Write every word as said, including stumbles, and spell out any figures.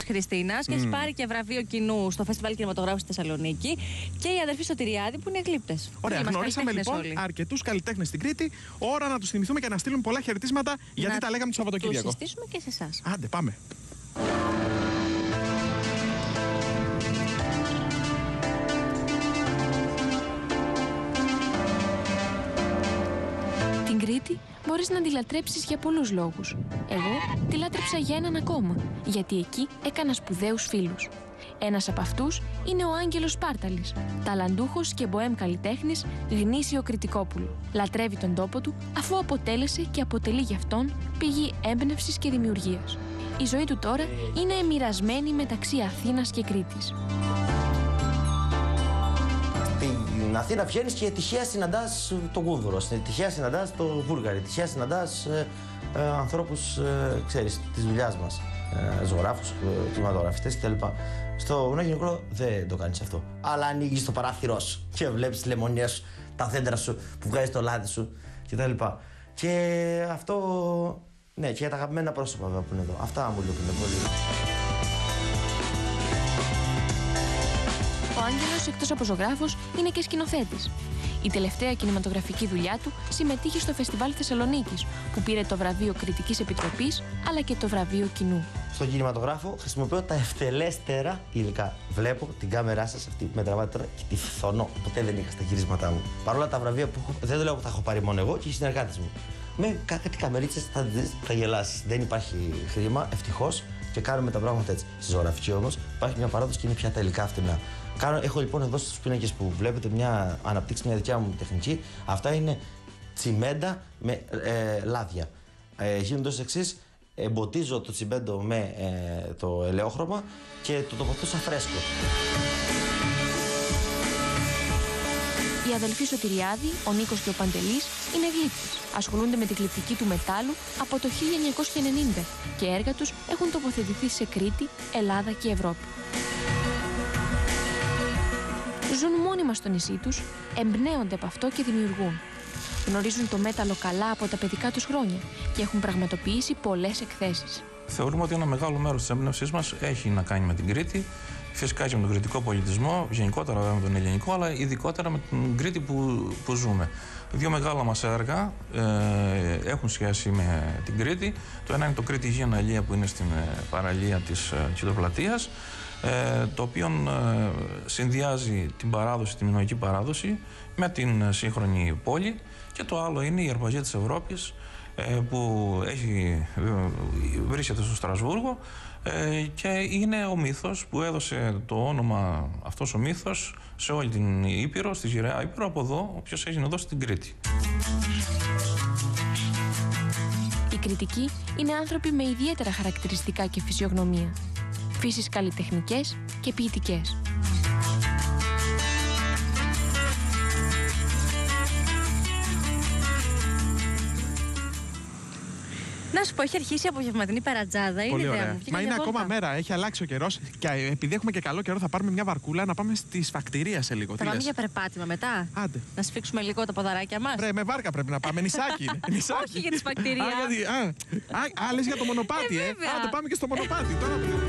Χριστίνας και mm. έχει πάρει και βραβείο κοινού στο Φεστιβάλ Κινηματογράφου στη Θεσσαλονίκη. Και η αδερφή Σωτηριάδη που είναι γλύπτες. Ωραία, γνωρίσαμε λοιπόν αρκετούς καλλιτέχνες στην Κρήτη. Ώρα να τους θυμηθούμε και να στείλουμε πολλά χαιρετίσματα, γιατί να τα λέγαμε το Σαββατοκύριακο. Να τους συστήσουμε και σε εσάς. Άντε, πάμε. Την Κρήτη μπορείς να τη λατρέψεις για πολλούς λόγους. Εγώ τη λάτρεψα για έναν ακόμα, γιατί εκεί έκανα σπουδαίους φίλους. Ένας από αυτούς είναι ο Άγγελος Σπάρταλης, ταλαντούχος και μποέμ καλλιτέχνης, γνήσιο Κρητικόπουλο. Λατρεύει τον τόπο του, αφού αποτέλεσε και αποτελεί γι' αυτόν πηγή έμπνευσης και δημιουργίας. Η ζωή του τώρα είναι μοιρασμένη μεταξύ Αθήνας και Κρήτης. Στην Αθήνα βγαίνεις και τυχαία συναντάς τον Κούδουρο, τυχαία συναντάς τον Βούλγαρη, τυχαία συναντάς ε, ε, ανθρώπους, ε, ξέρεις, της δουλειάς μας. Ε, ζωγράφους, ε, κινηματογραφιστές κτλ. Στο βουνό γυναικείο δεν το κάνεις αυτό. Αλλά ανοίγεις το παράθυρό σου και βλέπεις τις λεμονιές σου, τα δέντρα σου που βγάζεις το λάδι σου κτλ. Και αυτό, ναι, και για τα αγαπημένα πρόσωπα που είναι εδώ. Αυτά μου λείπουν πολύ. Ο Άγγελος, εκτός από ζωγράφος, είναι και σκηνοθέτης. Η τελευταία κινηματογραφική δουλειά του συμμετείχε στο Φεστιβάλ Θεσσαλονίκης, που πήρε το βραβείο Κριτικής Επιτροπής, αλλά και το βραβείο Κοινού. Στον κινηματογράφο χρησιμοποιώ τα ευτελέστερα υλικά. Βλέπω την κάμερά σας, αυτή με τραβάτε τώρα και τη φθονώ. Ποτέ δεν είχα στα γυρίσματά μου. Παρ' όλα τα βραβεία που έχω, δεν το λέω που τα έχω πάρει μόνο εγώ και οι συνεργάτες μου. Με κάτι καμερίτσες θα, θα γελάσεις. Δεν υπάρχει χρήμα, ευτυχώς, και κάνουμε τα πράγματα έτσι. Στη ζωγραφική όμως υπάρχει μια παράδοση και είναι πια τα υλικά φτηνά. Κάνω, έχω λοιπόν εδώ στους πίνακες που βλέπετε μια αναπτύξει μια δικιά μου τεχνική. Αυτά είναι τσιμέντα με ε, λάδια. Ε, γίνονται ως εξής: εμποτίζω το τσιμπέντο με ε, το ελαιόχρωμα και το τοποθετώ σαν φρέσκο. Οι αδελφοί Σωτηριάδη, ο Νίκος και ο Παντελής, είναι γλύπτες. Ασχολούνται με την γλυπτική του μετάλλου από το χίλια εννιακόσια ενενήντα και έργα τους έχουν τοποθετηθεί σε Κρήτη, Ελλάδα και Ευρώπη. Ζουν μόνιμα στο νησί τους, εμπνέονται από αυτό και δημιουργούν. Γνωρίζουν το μέταλλο καλά από τα παιδικά τους χρόνια και έχουν πραγματοποιήσει πολλές εκθέσεις. Θεωρούμε ότι ένα μεγάλο μέρος της έμπνευσής μας έχει να κάνει με την Κρήτη, φυσικά και με τον κρητικό πολιτισμό, γενικότερα με τον ελληνικό, αλλά ειδικότερα με την Κρήτη που, που ζούμε. Δύο μεγάλα μας έργα ε, έχουν σχέση με την Κρήτη. Το ένα είναι το Κρήτη Υγεία Αλία, που είναι στην ε, παραλία της ε, Κηδοπλατείας, ε, το οποίο ε, συνδυάζει την παράδοση, την μινωική παράδοση με την ε, σύγχρονη πόλη. Και το άλλο είναι η Αρπαγή της Ευρώπης, που έχει, βρίσκεται στο Στρασβούργο και είναι ο μύθος που έδωσε το όνομα, αυτός ο μύθος, σε όλη την Ήπειρο, στη γυραιά Ήπειρο, από εδώ, όποιος έγινε εδώ στην Κρήτη. Οι Κρητικοί είναι άνθρωποι με ιδιαίτερα χαρακτηριστικά και φυσιογνωμία, φύσεις καλλιτεχνικές και ποιητικές. Να σου πω, έχει αρχίσει η απογευματινή παρατζάδα. Είναι ιδέα μου. Μα είναι ακόμα μέρα, έχει αλλάξει ο καιρός. Και επειδή έχουμε και καλό καιρό, θα πάρουμε μια βαρκούλα να πάμε στη σφακτηρία σε λίγο. Θα πάμε για περπάτημα μετά. Άντε. Να σφίξουμε λίγο τα ποδαράκια μας. Ρε, με βάρκα πρέπει να πάμε. Νησάκι είναι. Νησάκι. Όχι για τη σφακτηρία. Α, α, α, λες για το μονοπάτι, ε. ε. Άντε, πάμε και στο μονοπάτι. Τώρα...